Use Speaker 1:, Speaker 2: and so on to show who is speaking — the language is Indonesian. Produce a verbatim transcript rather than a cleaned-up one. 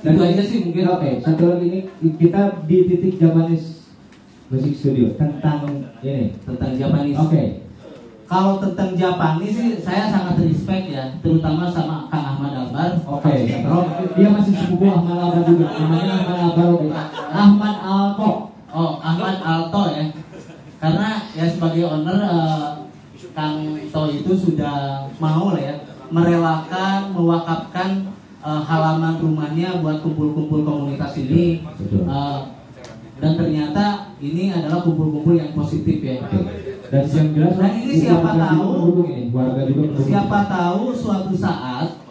Speaker 1: Dan itu aja sih mungkin.
Speaker 2: Oke, okay, satu lagi ini kita di titik Japanese Music Studio tentang ini
Speaker 1: tentang Japanese.
Speaker 2: Oke. Okay.
Speaker 1: Kalau tentang Japanese sih saya sangat respect ya, terutama sama Kang Ahmad Albar.
Speaker 2: Oke. Okay. Dia masih sepupu Ahmad Albar juga. Namanya Ahmad Albar. Okay.
Speaker 1: Ahmad Alto. Oh, Ahmad Alto ya. Karena ya sebagai owner uh, Kang To itu sudah mau lah ya merelakan, mewakafkan uh, halaman rumahnya buat kumpul-kumpul komunitas ini. Uh, dan ternyata ini adalah kumpul-kumpul yang positif ya.
Speaker 2: Dan yang jelas,
Speaker 1: dan ini siapa tahu,
Speaker 2: ini, warga juga
Speaker 1: siapa tahu suatu saat